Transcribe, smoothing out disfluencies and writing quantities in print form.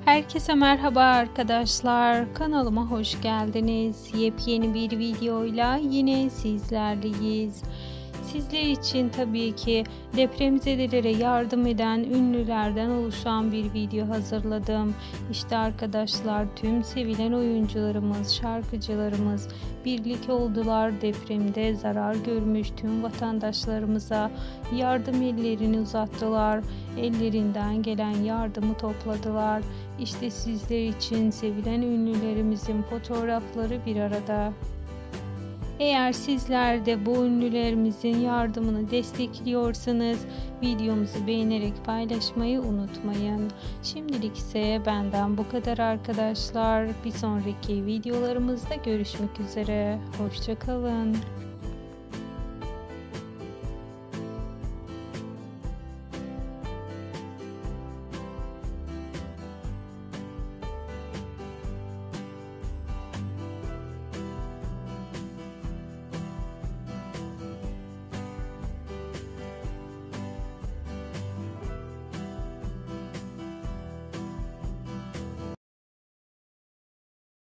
Herkese merhaba arkadaşlar. Kanalıma hoş geldiniz. Yepyeni bir videoyla yine sizlerleyiz. Sizler için tabii ki depremzedelere yardım eden ünlülerden oluşan bir video hazırladım. İşte arkadaşlar, tüm sevilen oyuncularımız, şarkıcılarımız birlik oldular. Depremde zarar görmüş tüm vatandaşlarımıza yardım ellerini uzattılar. Ellerinden gelen yardımı topladılar. İşte sizler için sevilen ünlülerimizin fotoğrafları bir arada. Eğer sizler de bu ünlülerimizin yardımını destekliyorsanız videomuzu beğenerek paylaşmayı unutmayın. Şimdilik ise benden bu kadar arkadaşlar. Bir sonraki videolarımızda görüşmek üzere. Hoşça kalın.